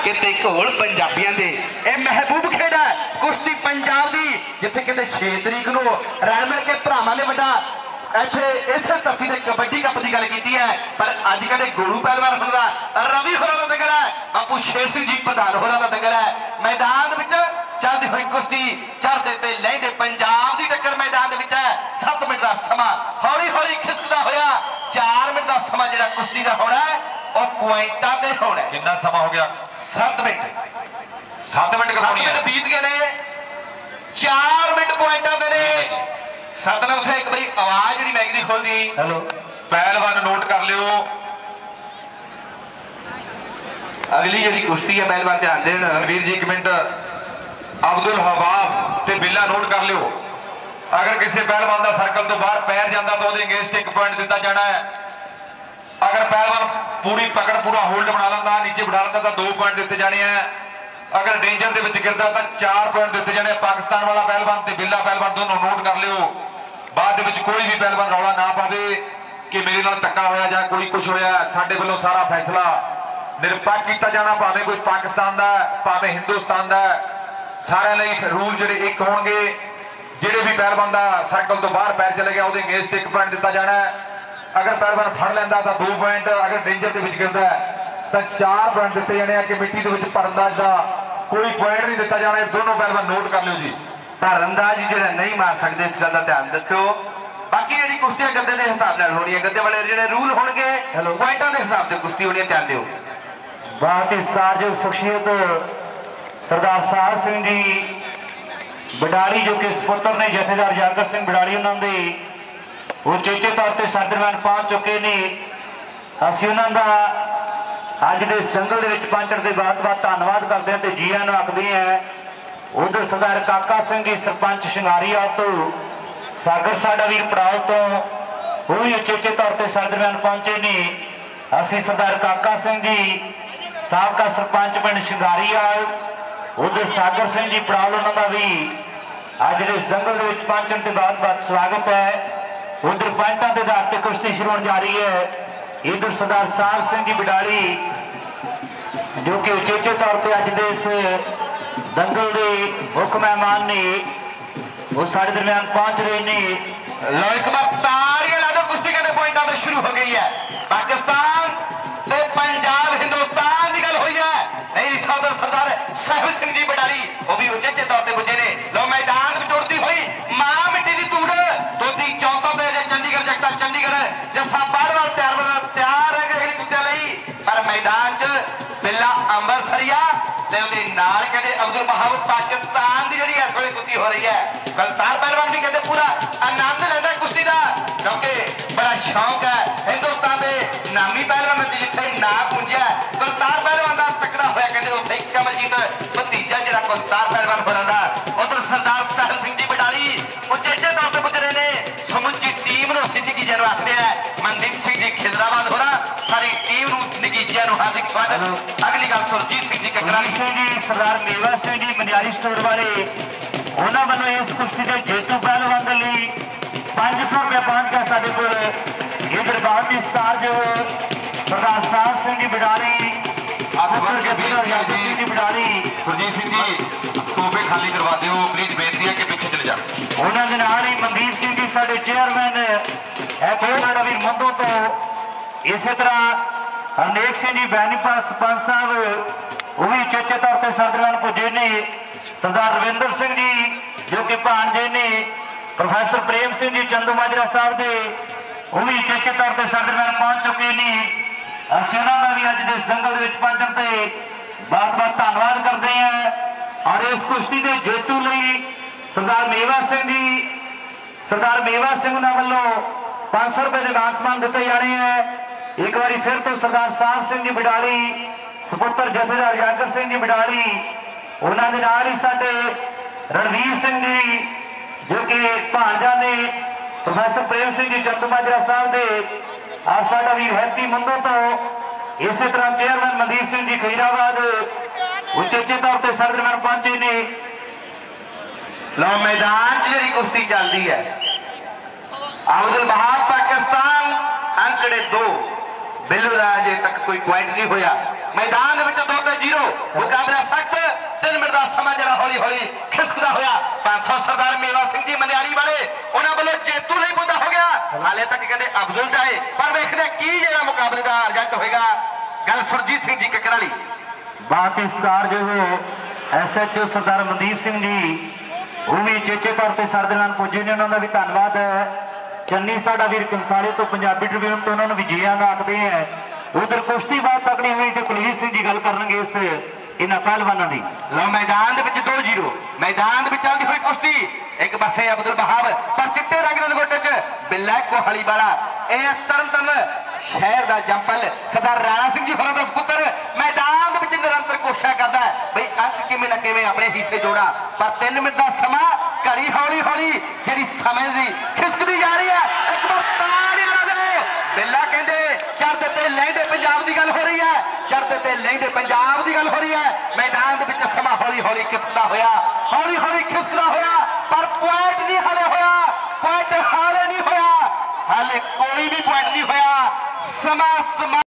किते घोल पंजाबियां दे ए महबूब खेड़ा कुश्ती पंजाब दी जिथे किते 6 तरीक नूं रल मिल के भरावां ने वड्डा इत्थे इसे धरती ते कबड्डी कप की गल की है पर अज कल गुरु पहलवान होगा रवि होरां दा दंगल है बापू शेर सिंह जी प्रधान होरां दा दंगल है मैदान विच चलती हुई कुश्ती चढ़ते ते लहंदे पंजाब की टक्कर मैदान है 7 मिनट का समा हौली हौली खिसकदा होया 4 मिनट का समा जिहड़ा कुश्ती का होना है और पॉइंटां ते होना कितना समा हो गया 7 मिनट 7 मिनट बीत गए ने 4 मिनट पॉइंटां ते ने सतनाम से एक बारी आवाज जी मैग की खोल दी हेलो पहलवान नोट कर लियो अगली जी कुश्ती है पहलवान ध्यान देन रणवीर जी एक मिनट अब्दुल हवाब ते बिल्ला नोट कर लियो अगर किसी पहलवान का सर्कल तो बाहर पैर जाता तो अगेंस्ट 1 पॉइंट दिता जाना है अगर पहलवान पूरी पकड़ पूरा होल्ड बना लेंदा नीचे बिठा लेंदा तो 2 पॉइंट दिते जाने हैं अगर डेंजर के गिरता तो 4 पॉइंट दिते जाने पाकिस्तान वाला पहलवान ते बिल्ला पहलवान दोनों नोट कर लियो बाद कोई भी पहलवान रौला ना पावे कि मेरे नाल धक्का होया जां कोई कुछ होया साडे वालों सारा फैसला निरपक्ष किया जाना भावें कोई पाकिस्तान का भावें हिंदुस्तान का सारे लिए रूल जिहड़े एक होणगे जिहड़े भी पहलवान का सर्कल तो बाहर पैर चले गया उहदे अगेंस्ट 1 पॉइंट दिता जाना है अगर पहलवान फड़ लैंदा तो 2 पॉइंट अगर डेंजर के गिरदा तो 4 पॉइंट दिते जाने कमेटी के भरंदाज का कोई पॉइंट नहीं दिता जाना दोनों पहलवान नोट कर लो जी धरंदाज जिहड़ा नहीं मार सकते इस गल का ध्यान रखियो बाकी जी कुश्तियां गद्दे के हिसाब नाल होनी गद्दे वाले जिहड़े रूल होणगे पॉइंटां के हिसाब से कुश्ती होनी ध्यान दिओ बहुत ही सत्कारयोग शख्सियत सरदार साहब सिंह जी बडाली जो कि सपुत्र ने जथेदार जागर सिंह बडाली उन्होंने वो चेचे तौर पर सर दरम्यान पहुंच चुके ने असीं उन्हों का अज के इस दंगल के पहुंचने के बाद धन्यवाद करते हैं तो जी आन आखते हैं उधर सरदार काका सिंह जी सरपंच शंगारीवाल तो सागर साडा वीर पड़ाव तो वो भी उचेचे तौर पर सर दरम्यान पहुंचे ने असीं सरदार काका सिंह जी साबका सरपंच पिंड शंगारीवाल उधर सागर सिंह जी पड़ाव उन्होंने भी अज के इस दंगल के पहुंचने के बाद स्वागत है उधर पॉइंटा के आधार पर कुश्ती शुरू होने जा रही है इधर सरदार साहब सिंह जी बडाली जो कि उचेचे तौर पर अज के इस दंगल के मुख्य मेहमान ने वो साढ़े दरम्यान पहुंच रहे हैं लो एक बार ताड़ियां ला दो कुश्ती के पॉइंटां तो शुरू हो गई है पाकिस्तान ते पंजाब हिंदुस्तान की गल हुई है नहीं सौदर सरदार साहिब सिंह जी बडाली वो भी उचेचे तौर पर पुजे ने लो मैदान में उड़ती हुई मां मिट्टी की तूड़ दोती चौथों पे चंडीगढ़ जगता चंडीगढ़ जसा पहलवान तैयार है अगली कुश्तियां लई पर मैदान च बिल्ला अंबरसरिया ते उहदे नाल कहते अब्दुल वहाब पाकिस्तान की जिहड़ी इस वेले कुश्ती हो रही है गलतार पहलवान भी कहते पूरा आनंद लेंदा कुश्ती का क्योंकि बड़ा शौक है हिंदुस्तान के नामी पहलवान जिथे ना गूंजिया गलतार पहलवान का तकड़ा होया कहते उत्थे कमलजीत भतीजा जिहड़ा गलतार पहलवान होना दा उधर सरदार साहिब सिंह जी बडाली उचेचे तौर पर पुज रहे हैं समुची टीम नूं सिद्धी की जन आखते हैं मनदीप सिंह जी खिजराबाद होना सारी टीम नूं नगीजिया नूं हार्दिक स्वागत अगली गल सुरजीत सिंह जी ककराली सिंह जी सरदार मेवा सिंह जी मनियारी स्टोर वाले उन्होंने वालों इस कुश्ती के जेतू पहलवान के लिए 500 रुपया पहुंच गया साढ़े को इधर बहुत ही सत्कारयोग सरदार साहब सिंह जी बडाली सिंह जी बडाली सुरजीत सिंह जी सोफे खाली करवा दो प्लीज बेनती है कि पीछे चले जाओ उन्होंने नाल ही मनदीप सिंह जी साढ़े चेयरमैन साडा वीर मंदों तो इस तरह हरनेक सिंह जी बैनीपाल सरपंच साहब वो भी उचेचे तौर पर सर दरम्यान पुजे ने सरदार रविंदर सिंह जी जो कि भांजे ने प्रोफैसर प्रेम सिंह जी चंदू माजरा साहब के वो भी उचेचे तौर पर सर दरम्यान पहुंच चुके हैं असीं उन्हां दा भी अज दे इस दंगल दे विच पहुंचण ते बहुत बहुत धन्नवाद करते हैं और इस कुश्ती के जेतू लई सरदार मेवा सिंह जी सरदार मेवा सिंह उन्हां वल्लों 500 रुपए के मान सम्मान दिते जाने हैं एक बार फिर तो सरदार साहब सिंह जी बडाली सपुत्र जथेदार जागर सिंह जी बडाली उन्होंने नाल ही साडे रणवीर सिंह जी जो कि भांजा ने प्रोफैसर प्रेम सिंह जी चंदू माजरा साहब के और साडा वीर हैप्पी मंदो तो इस तरह चेयरमैन मनदीप सिंह जी खैराबाद उचेचे तौर पर सर दरम्यान पहुंचे ने लो मैदान जी कुश्ती चलती है अब्दुल वहाब पाकिस्तान अंकड़े 2 बिल्लू का अजे तक कोई पॉइंट नहीं होया मैदान 2-0 ਹੌਲੀ ਹੌਲੀ ਖਿਸਕਦਾ ਹੋਇਆ 500 ਸਰਦਾਰ ਮੇਵਾ ਸਿੰਘ ਜੀ ਮਨਿਆਰੀ ਵਾਲੇ ਉਹਨਾਂ ਵੱਲੋਂ ਜੇਤੂ ਲਈ ਪੁੱਜਾ ਹੋ ਗਿਆ। ਹਾਲੇ ਤੱਕ ਕਹਿੰਦੇ ਅਬਦੁਲ ਜਾਏ, ਪਰ ਵੇਖਦੇ ਕੀ ਜਿਹੜਾ ਮੁਕਾਬਲੇ ਦਾ ਰਿਜ਼ਲਟ ਹੋਏਗਾ। ਗੱਲ ਸੁਰਜੀਤ ਸਿੰਘ ਜੀ ਕੱਕਰ ਵਾਲੀ। ਬਾਕੀ ਸਟਾਰ ਜੋ SHO ਸਰਦਾਰ ਮਨਦੀਪ ਸਿੰਘ ਜੀ ਉਹ ਵੀ ਚੇਚੇ ਤੌਰ ਤੇ ਸਾਡੇ ਨਾਲ ਪੁੱਜੇ ਨੇ, ਉਹਨਾਂ ਦਾ ਵੀ ਧੰਨਵਾਦ ਹੈ। ਚੰਨੀ ਸਾਡਾ ਵੀਰ ਕੰਸਾਲੇ ਤੋਂ ਪੰਜਾਬੀ ਟ੍ਰਿਬਿਊਨ ਤੋਂ ਉਹਨਾਂ ਨੂੰ ਵੀ ਜੀ ਆਇਆਂ ਆਖਦੇ ਹੈ। ਉਧਰ ਕੁਸ਼ਤੀ ਬਾਤ ਤਕੜੀ ਹੋਈ ਤੇ ਕੁਲਵੀਰ ਸਿੰਘ ਜੀ ਗੱਲ ਕਰਨਗੇ ਇਸ ਇਹਨਾਂ ਪਹਿਲਵਾਨਾਂ ਦੀ। ਲਓ ਮੈਦਾਨ ਦੇ ਵਿੱਚ 2-0 ਮੈਦਾਨ ਦੇ ਵਿੱਚ ਚੱਲਦੀ ਹੋਈ ਕੁਸ਼ਤੀ। ਇੱਕ ਪਾਸੇ ਅਬਦੁਲ ਵਹਾਬ ਪਰ ਚਿੱਟੇ ਰੰਗ ਦੇ ਲੰਗੋਟੇ 'ਚ ਬਿੱਲਾ ਕੋਹਲੀ ਵਾਲਾ, ਇਹ ਤਰਨਤਾਰਨ ਸ਼ਹਿਰ ਦਾ ਜੰਪਲ ਸਰਦਾਰ ਰਾਣਾ ਸਿੰਘ ਜੀ ਹੋਰਾਂ ਦਾ ਸੁਪੁੱਤਰ ਮੈਦਾਨ ਦੇ ਵਿੱਚ ਨਿਰੰਤਰ ਕੋਸ਼ਿਸ਼ ਕਰਦਾ ਬਈ ਅੰਕ ਕਿਵੇਂ ਨਾ ਕਿਵੇਂ ਆਪਣੇ ਹਿੱਸੇ ਜੋੜਾ। ਪਰ 3 ਮਿੰਟ ਦਾ ਸਮਾਂ, ਘੜੀ ਹੌਲੀ ਹੌਲੀ ਜਿਹੜੀ ਸਮੇਂ ਦੀ ਖਿਸਕਦੀ ਜਾ ਰਹੀ ਹੈ। ਇੱਕ ਵਾਰ ਤਾੜੀਆਂ ਲਾ ਦਿਓ। ਬਿੱਲਾ ਕਹਿੰਦੇ ਚੜ੍ਹਦੇ ਤੇ ਲਹਿੰਦੇ ਪੰਜਾਬ ਦੀ ਗੱਲ ਹੋ ਰਹੀ ਹੈ, ਚੜ੍ਹਦੇ ਤੇ ਲਹਿੰਦੇ ਪੰਜਾਬ ਦੀ ਗੱਲ ਹੋ ਰਹੀ ਹੈ। ਮੈਦਾਨ ਦੇ ਵਿੱਚ ਸਮਾਂ ਹੌਲੀ ਹੌਲੀ ਖਿਸਕਦਾ ਹੋਇਆ, ਹੌਲੀ ਹੌਲੀ ਖਿਸਕਦਾ ਹੋਇਆ, ਪਰ ਪੁਆਇੰਟ ਨਹੀਂ ਹਾਲੇ ਹੋਇਆ, ਪੁਆਇੰਟ ਹਾਲੇ ਨਹੀਂ ਹੋਇਆ, ਹਾਲੇ ਕੋਈ ਵੀ ਪੁਆਇੰਟ ਨਹੀਂ ਹੋਇਆ। ਸਮਾਂ